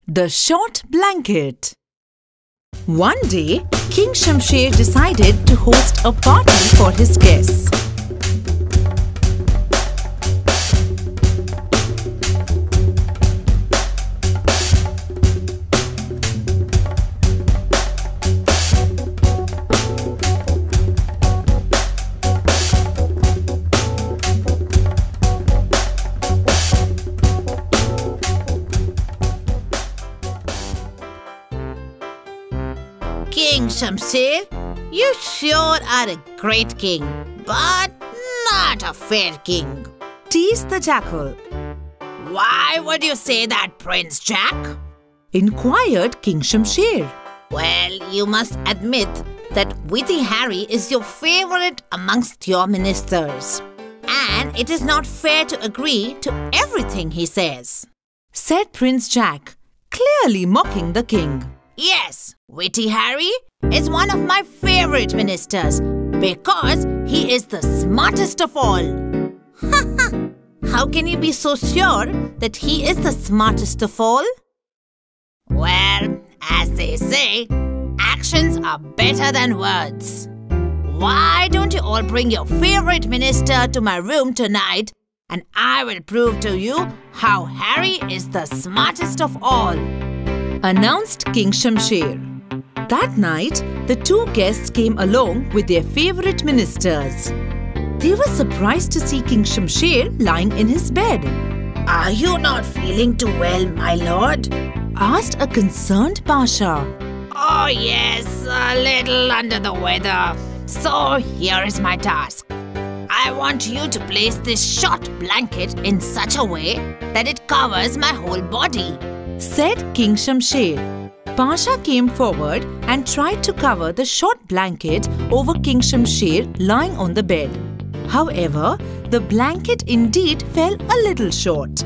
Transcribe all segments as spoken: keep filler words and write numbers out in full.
The Short Blanket. One day, King Shamsher decided to host a party for his guests. King Shamsher, you sure are a great king, but not a fair king. Teased the Jackal. Why would you say that, Prince Jack? Inquired King Shamsher. Well, you must admit that Witty Harry is your favorite amongst your ministers. And it is not fair to agree to everything he says, said Prince Jack, clearly mocking the king. Yes, Witty Harry is one of my favorite ministers because he is the smartest of all. How can you be so sure that he is the smartest of all? Well, as they say, actions are better than words. Why don't you all bring your favorite minister to my room tonight and I will prove to you how Harry is the smartest of all, announced King Shamsher. That night, the two guests came along with their favorite ministers. They were surprised to see King Shamsher lying in his bed. Are you not feeling too well, my lord? Asked a concerned Pasha. Oh yes, a little under the weather. So here is my task. I want you to place this short blanket in such a way that it covers my whole body, said King Shamsher. Pasha came forward and tried to cover the short blanket over King Shamsher lying on the bed. However, the blanket indeed fell a little short.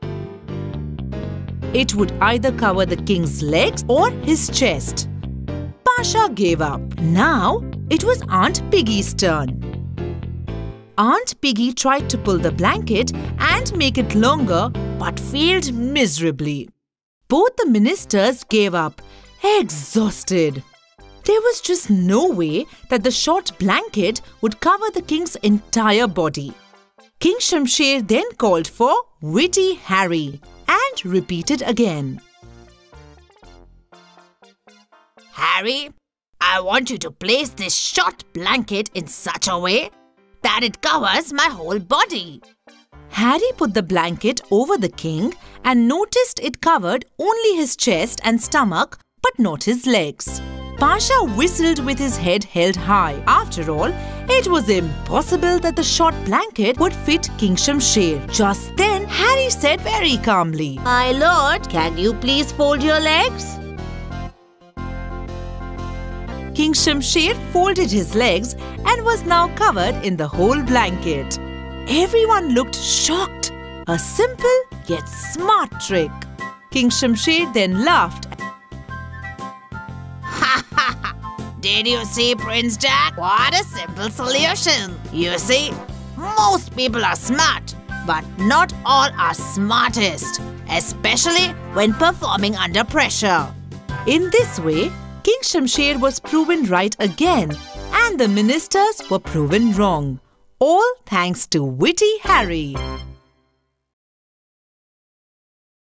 It would either cover the king's legs or his chest. Pasha gave up. Now, it was Aunt Piggy's turn. Aunt Piggy tried to pull the blanket and make it longer but failed miserably. Both the ministers gave up, exhausted. There was just no way that the short blanket would cover the king's entire body. King Shamsher then called for Witty Harry and repeated again. Harry, I want you to place this short blanket in such a way that it covers my whole body. Harry put the blanket over the king and noticed it covered only his chest and stomach but not his legs. Pasha whistled with his head held high. After all, it was impossible that the short blanket would fit King Shamsher. Just then, Harry said very calmly, My lord, can you please fold your legs? King Shamsher folded his legs and was now covered in the whole blanket. Everyone looked shocked. A simple yet smart trick. King Shamsher then laughed. Ha ha ha! Did you see, Prince Jack? What a simple solution. You see, most people are smart, but not all are smartest, especially when performing under pressure. In this way, King Shamsher was proven right again and the ministers were proven wrong. All thanks to Witty Harry.